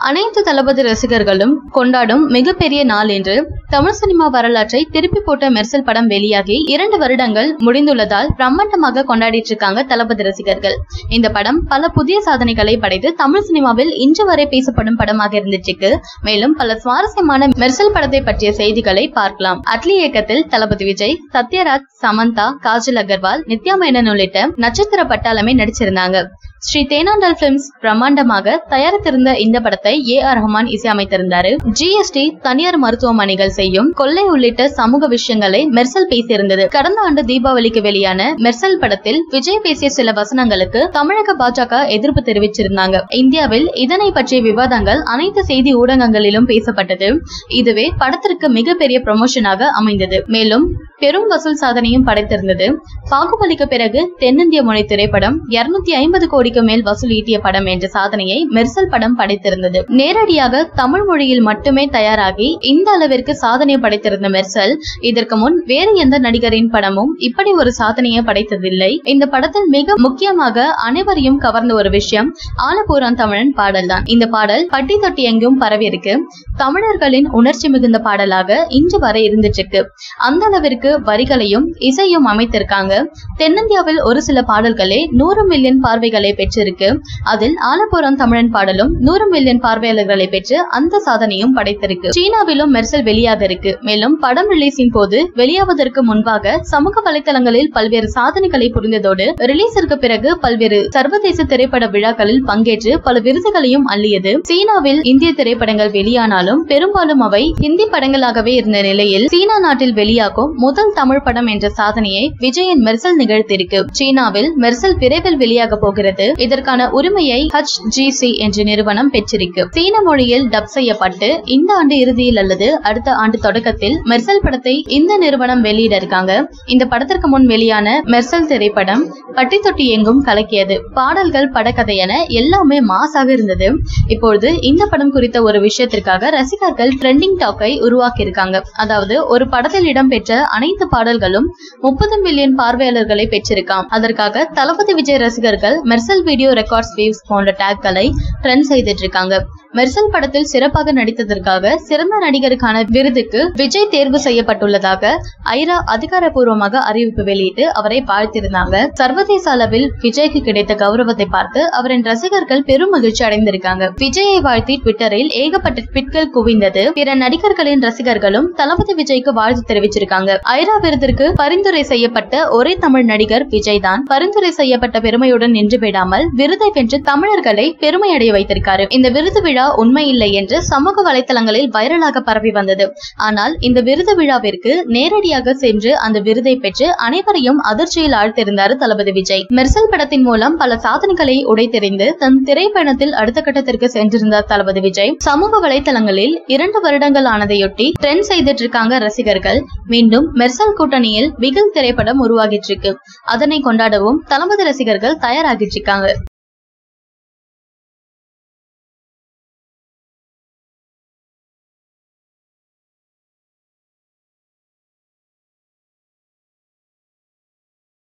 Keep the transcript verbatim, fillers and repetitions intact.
அனைத்து தளபதி ரசிகர்களும் கொண்டாடும் மிகப்பெரிய நாள் என்று தமிழ் சினிமா வரலாற்றை திருப்பி போட்ட மெர்சல் படம் வெளியாகி இரண்டு வருடங்கள் முடிந்துள்ளதால் பிரம்மாண்டமாக கொண்டாடிட்டு இருக்காங்க தளபதி ரசிகர்கள். இந்த படம் பல புதிய சாதனைகளை படைத்து தமிழ் சினிமாவில் இன்று வரை பேசப்படும் படமாக இருந்துச்சு. மேலும் பல சுவாரஸ்யமான மெர்சல் படத்தை பற்றிய செய்திகளை பார்க்கலாம். அட்லி இயக்கத்தில் தளபதி விஜய், சத்யராஜ், சமந்தா, காஜல் அகர்வால், நித்யா மேனன் உள்ளிட்ட நட்சத்திர பட்டாளமே நடிச்சிருந்தாங்க. ஸ்ரீ தேனாண்டல் பிலிம்ஸ் பிரம்மாண்டமாக தயாரித்திருந்த இந்த படத்தை ஏ ஆர் ரஹ்மான் இசையமைத்திருந்தாரு. ஜிஎஸ்டி, தனியார் மருத்துவமனைகள் செய்யும் கொள்ளை உள்ளிட்ட சமூக விஷயங்களை மெர்சல் பேசியிருந்தது. கடந்த ஆண்டு தீபாவளிக்கு வெளியான மெர்சல் படத்தில் விஜய் பேசிய சில வசனங்களுக்கு தமிழக பாஜக எதிர்ப்பு தெரிவிச்சிருந்தாங்க. இந்தியாவில் இதனை பற்றிய விவாதங்கள் அனைத்து செய்தி ஊடகங்களிலும் பேசப்பட்டது. இதுவே படத்திற்கு மிகப்பெரிய ப்ரமோஷனாக அமைந்தது. மேலும் பெரும் வசூல் சாதனையும் படைத்திருந்தது. பாகுபலிக்கு பிறகு தென்னிந்திய மொழி திரைப்படம் இருநூத்தி ஐம்பது கோடிக்கு மேல் வசூல் ஈட்டிய படம் என்ற சாதனையை மெர்சல் படம் படைத்திருந்தது. நேரடியாக தமிழ் மொழியில் மட்டுமே தயாராகி இந்த அளவிற்கு சாதனை படைத்திருந்த மெர்சல் இதற்கு முன் வேறு எந்த நடிகரின் படமும் இப்படி ஒரு சாதனையை படைத்ததில்லை. இந்த படத்தில் மிக முக்கியமாக அனைவரையும் கவர்ந்த ஒரு விஷயம் ஆலப்பூரான் தமிழன் பாடல் தான். இந்த பாடல் பட்டி தொட்டி எங்கும் பரவி இருக்கு. தமிழர்களின் உணர்ச்சி மிகுந்த பாடலாக இன்று வரை இருந்துட்டு இருக்கு. அந்த அளவிற்கு வரிகளையும் இசையும் அமைத்திருக்காங்க. தென்னிந்தியாவில் ஒரு சில பாடல்களே நூறு மில்லியன் பார்வைகளை பெற்றிருக்கு. அதில் ஆலப்பூரான் தமிழன் பாடலும் நூறு மில்லியன் பார்வையாளர்களை பெற்று அந்த சாதனையும் படைத்திருக்கு. சீனாவிலும் மெர்சல் வெளியாக இருக்கு. மேலும் படம் ரிலீஸின் போது வெளியாவதற்கு முன்பாக சமூக வலைதளங்களில் பல்வேறு சாதனைகளை புரிந்ததோடு ரிலீஸிற்கு பிறகு பல்வேறு சர்வதேச திரைப்பட விழாக்களில் பங்கேற்று பல விருதுகளையும் அள்ளியது. சீனாவில் இந்திய திரைப்படங்கள் வெளியானாலும் பெரும்பாலும் அவை ஹிந்தி படங்களாகவே இருந்த நிலையில் சீனா நாட்டில் வெளியாகும் முதல் தமிழ் படம் என்ற சாதனையை விஜயின் மெர்சல் நிகழ்த்தியிருக்கு. சீனாவில் மெர்சல் விரைவில் வெளியாக போகிறது. இதற்கான உரிமையை ஹச் ஜி சி என்ற நிறுவனம் பெற்றிருக்கு. சீன மொழியில் டப் செய்யப்பட்டு இந்த ஆண்டு இறுதியில் அல்லது அடுத்த ஆண்டு தொடக்கத்தில் மெர்சல் படத்தை இந்த நிறுவனம் வெளியிட இருக்காங்க. இந்த படத்திற்கு முன் வெளியான மெர்சல் திரைப்படம் பட்டி தொட்டி எங்கும் கலக்கியது. பாடல்கள், படக்கதை என எல்லாமே மாசாக இருந்தது. இப்பொழுது இந்த படம் குறித்த ஒரு விஷயத்திற்காக ரசிகர்கள் ட்ரெண்டிங் டாக்கை உருவாக்கி இருக்காங்க. அதாவது ஒரு படத்தில் இடம்பெற்ற அனைத்து பாடல்களும் முப்பது மில்லியன் பார்வையாளர்களை பெற்றிருக்காம். அதற்காக தளபதி விஜய் ரசிகர்கள் மெர்சல் வீடியோ ரெக்கார்ட்ஸ் வியூஸ் போன்ற டேக்களை ட்ரெண்ட் செய்துட்டு இருக்காங்க. மெர்சல் படத்தில் சிறப்பாக நடித்ததற்காக சிறந்த நடிகருக்கான விருதுக்கு விஜய் தேர்வு செய்யப்பட்டுள்ளதாக ஐரா அதிகாரப்பூர்வமாக அறிவிப்பு வெளியிட்டு அவரை வாழ்த்திருந்தாங்க. சர்வதேச அளவில் விஜய்க்கு கிடைத்த கௌரவத்தை பார்த்து அவரின் ரசிகர்கள் பெரும் மகிழ்ச்சி அடைந்திருக்காங்க. விஜயை வாழ்த்தி ட்விட்டரில் ஏகப்பட்ட ட்வீட்கள் குவிந்தது. பிற நடிகர்களின் ரசிகர்களும் தளபதி விஜய்க்கு வாழ்த்து தெரிவிச்சிருக்காங்க. ஐரா விருதிற்கு பரிந்துரை செய்யப்பட்ட ஒரே தமிழ் நடிகர் விஜய் தான். பரிந்துரை செய்யப்பட்ட பெருமையுடன் நின்று விடாமல் விருதை வென்று தமிழர்களை பெருமை அடைய வைத்திருக்காரு. இந்த விருது விழா உண்மையில்லை என்று சமூக வலைதளங்களில் வைரலாக பரவி வந்தது. ஆனால் இந்த விருது விழாவிற்கு நேரடியாக சென்று அந்த விருதை பெற்று அனைவரையும் அதிர்ச்சியில் ஆழ்த்திருந்தார் தளபதி விஜய். மெர்சல் படத்தின் மூலம் பல சாதனைகளை உடைத்தெறிந்து தன் திரைப்பயணத்தில் அடுத்த கட்டத்திற்கு சென்றிருந்தார் தளபதி விஜய். சமூக வலைதளங்களில் இரண்டு வருடங்கள் ஆனதையொட்டி ட்ரெண்ட் செய்துட்டு இருக்காங்க ரசிகர்கள். மீண்டும் மெர்சல் கூட்டணியில் பிகில் திரைப்படம் உருவாகிட்டு இருக்கு. அதனை கொண்டாடவும் தளபதி ரசிகர்கள் தயாராகிட்டு இருக்காங்க.